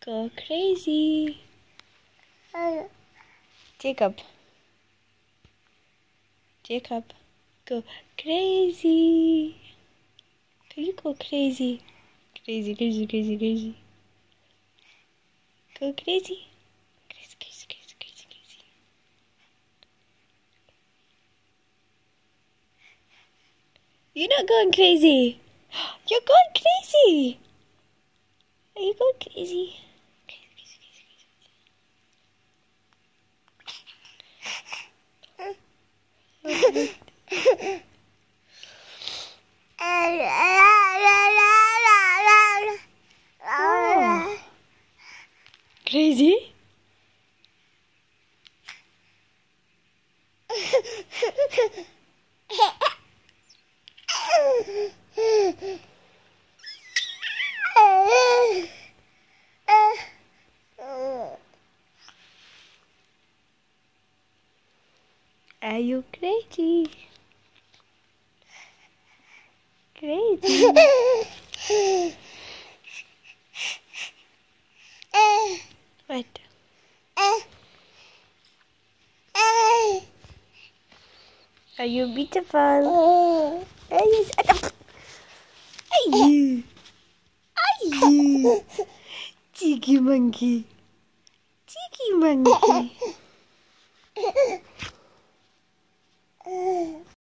Go crazy. Jacob. Jacob. Go crazy. Can you go crazy? Crazy, crazy, crazy, crazy. Go crazy. Crazy, crazy, crazy, crazy, crazy. You're not going crazy. You're going crazy. Are you going crazy? Crazy, crazy, crazy, crazy. Oh. Crazy? Are you crazy? Crazy. What? Are you beautiful? Are you? Are you? Cheeky monkey. Cheeky monkey.